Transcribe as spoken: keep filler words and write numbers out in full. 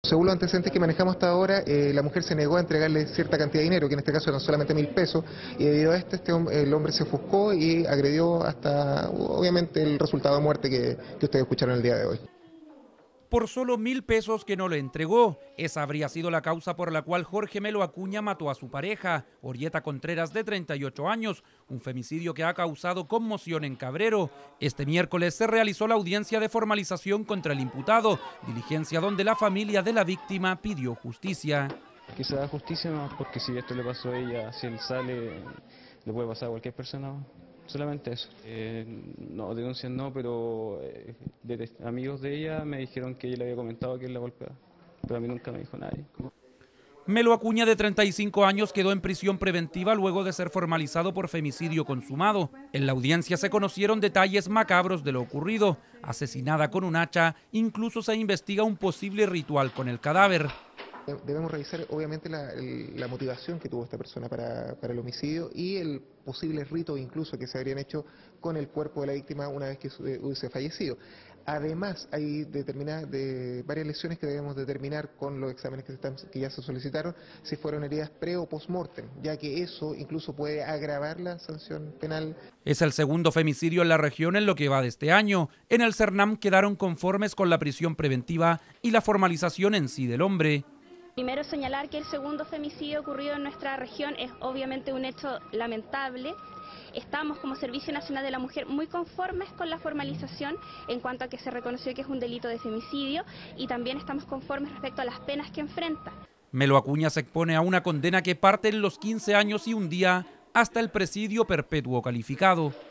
Según los antecedentes que manejamos hasta ahora, eh, la mujer se negó a entregarle cierta cantidad de dinero, que en este caso eran solamente mil pesos, y debido a esto este, hom- el hombre se ofuscó y agredió hasta, obviamente, el resultado de muerte que, que ustedes escucharon el día de hoy. Por solo mil pesos que no le entregó. Esa habría sido la causa por la cual Jorge Melo Acuña mató a su pareja, Orieta Contreras, de treinta y ocho años, un femicidio que ha causado conmoción en Cabrero. Este miércoles se realizó la audiencia de formalización contra el imputado, diligencia donde la familia de la víctima pidió justicia. Que se da justicia nomás, porque si esto le pasó a ella, si él sale, le puede pasar a cualquier persona. Solamente eso. Eh, no, denuncias no, pero eh, de tes- amigos de ella me dijeron que ella le había comentado que él la golpeaba. Pero a mí nunca me dijo nadie. Melo Acuña, de treinta y cinco años, quedó en prisión preventiva luego de ser formalizado por femicidio consumado. En la audiencia se conocieron detalles macabros de lo ocurrido. Asesinada con un hacha, incluso se investiga un posible ritual con el cadáver. Debemos revisar, obviamente, la, el- la motivación que tuvo esta persona para, para el homicidio y el posible rito incluso que se habrían hecho con el cuerpo de la víctima una vez que su- eh, hubiese fallecido. Además, hay determinadas, de varias lesiones que debemos determinar con los exámenes que, se están, que ya se solicitaron, si fueron heridas pre o post mortem, ya que eso incluso puede agravar la sanción penal. Es el segundo femicidio en la región en lo que va de este año. En el Cernam quedaron conformes con la prisión preventiva y la formalización en sí del hombre. Primero señalar que el segundo femicidio ocurrido en nuestra región es obviamente un hecho lamentable. Estamos como Servicio Nacional de la Mujer muy conformes con la formalización en cuanto a que se reconoció que es un delito de femicidio y también estamos conformes respecto a las penas que enfrenta. Melo Acuña se expone a una condena que parte en los quince años y un día hasta el presidio perpetuo calificado.